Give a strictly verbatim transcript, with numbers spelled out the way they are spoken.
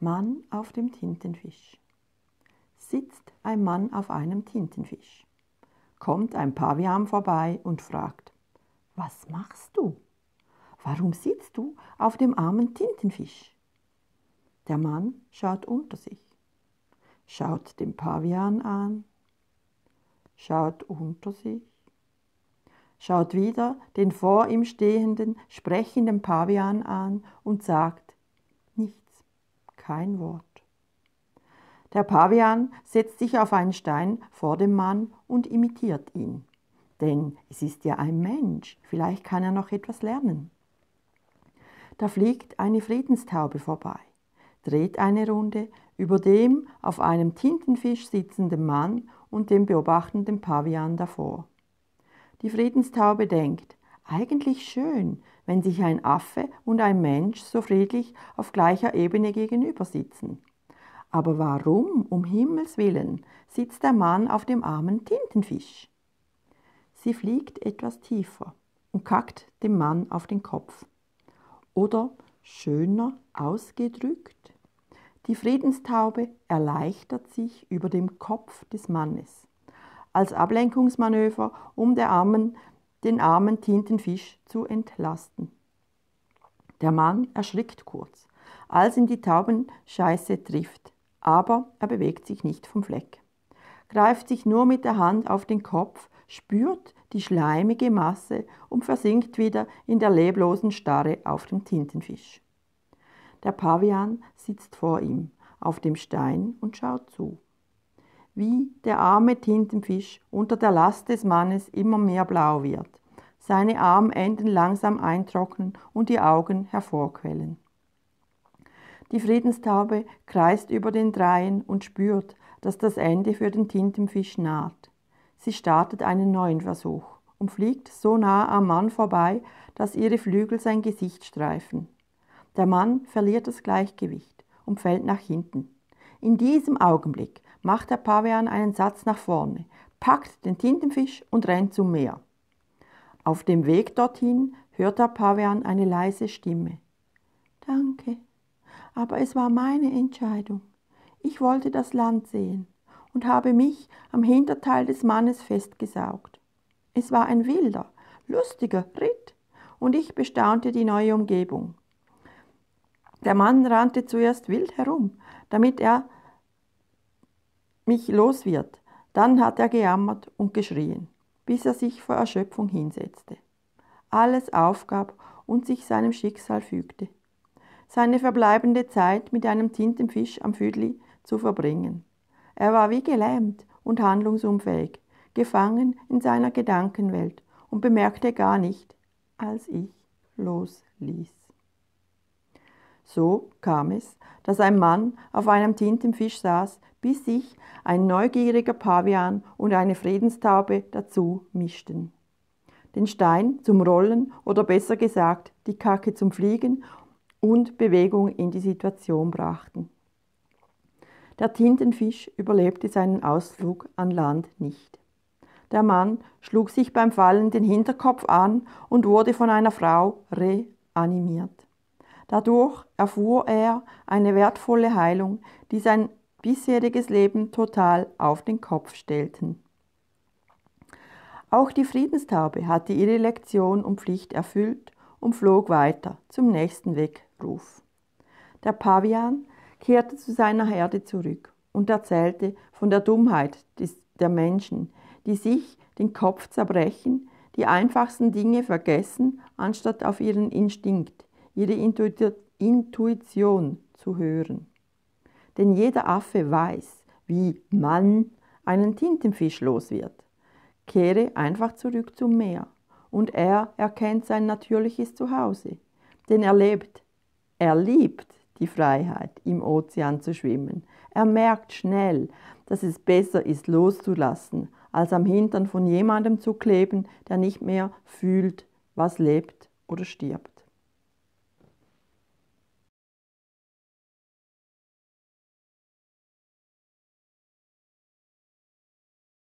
Mann auf dem Tintenfisch. Sitzt ein Mann auf einem Tintenfisch. Kommt ein Pavian vorbei und fragt: Was machst du? Warum sitzt du auf dem armen Tintenfisch? Der Mann schaut unter sich, schaut den Pavian an, schaut unter sich, schaut wieder den vor ihm stehenden, sprechenden Pavian an und sagt: Nichts, kein Wort. Der Pavian setzt sich auf einen Stein vor dem Mann und imitiert ihn. Denn es ist ja ein Mensch, vielleicht kann er noch etwas lernen. Da fliegt eine Friedenstaube vorbei, dreht eine Runde über dem auf einem Tintenfisch sitzenden Mann und dem beobachtenden Pavian davor. Die Friedenstaube denkt: Eigentlich schön, wenn sich ein Affe und ein Mensch so friedlich auf gleicher Ebene gegenüber sitzen. Aber warum, um Himmels willen, sitzt der Mann auf dem armen Tintenfisch? Sie fliegt etwas tiefer und kackt dem Mann auf den Kopf. Oder schöner ausgedrückt: Die Friedenstaube erleichtert sich über dem Kopf des Mannes, als Ablenkungsmanöver, um der armen, den armen Tintenfisch zu entlasten. Der Mann erschrickt kurz, als ihn die Taubenscheiße trifft, aber er bewegt sich nicht vom Fleck, greift sich nur mit der Hand auf den Kopf, spürt die schleimige Masse und versinkt wieder in der leblosen Starre auf dem Tintenfisch. Der Pavian sitzt vor ihm auf dem Stein und schaut zu, wie der arme Tintenfisch unter der Last des Mannes immer mehr blau wird, seine Armenden langsam eintrocknen und die Augen hervorquellen. Die Friedenstaube kreist über den Dreien und spürt, dass das Ende für den Tintenfisch naht. Sie startet einen neuen Versuch und fliegt so nah am Mann vorbei, dass ihre Flügel sein Gesicht streifen. Der Mann verliert das Gleichgewicht und fällt nach hinten. In diesem Augenblick macht der Pavian einen Satz nach vorne, packt den Tintenfisch und rennt zum Meer. Auf dem Weg dorthin hört der Pavian eine leise Stimme. Danke, aber es war meine Entscheidung. Ich wollte das Land sehen und habe mich am Hinterteil des Mannes festgesaugt. Es war ein wilder, lustiger Ritt und ich bestaunte die neue Umgebung. Der Mann rannte zuerst wild herum, damit er mich los wird. Dann hat er gejammert und geschrien, bis er sich vor Erschöpfung hinsetzte, alles aufgab und sich seinem Schicksal fügte, seine verbleibende Zeit mit einem Tintenfisch am Füdli zu verbringen. Er war wie gelähmt und handlungsunfähig, gefangen in seiner Gedankenwelt und bemerkte gar nicht, als ich losließ. So kam es, dass ein Mann auf einem Tintenfisch saß, bis sich ein neugieriger Pavian und eine Friedenstaube dazu mischten, den Stein zum Rollen oder besser gesagt die Kacke zum Fliegen und Bewegung in die Situation brachten. Der Tintenfisch überlebte seinen Ausflug an Land nicht. Der Mann schlug sich beim Fallen den Hinterkopf an und wurde von einer Frau reanimiert. Dadurch erfuhr er eine wertvolle Heilung, die sein bisheriges Leben total auf den Kopf stellten. Auch die Friedenstaube hatte ihre Lektion und Pflicht erfüllt und flog weiter zum nächsten Weckruf. Der Pavian kehrte zu seiner Herde zurück und erzählte von der Dummheit des, der Menschen, die sich den Kopf zerbrechen, die einfachsten Dinge vergessen, anstatt auf ihren Instinkt, ihre Intuition zu hören. Denn jeder Affe weiß, wie man einen Tintenfisch los wird. Kehre einfach zurück zum Meer und er erkennt sein natürliches Zuhause. Denn er lebt, er liebt die Freiheit, im Ozean zu schwimmen. Er merkt schnell, dass es besser ist, loszulassen, als am Hintern von jemandem zu kleben, der nicht mehr fühlt, was lebt oder stirbt.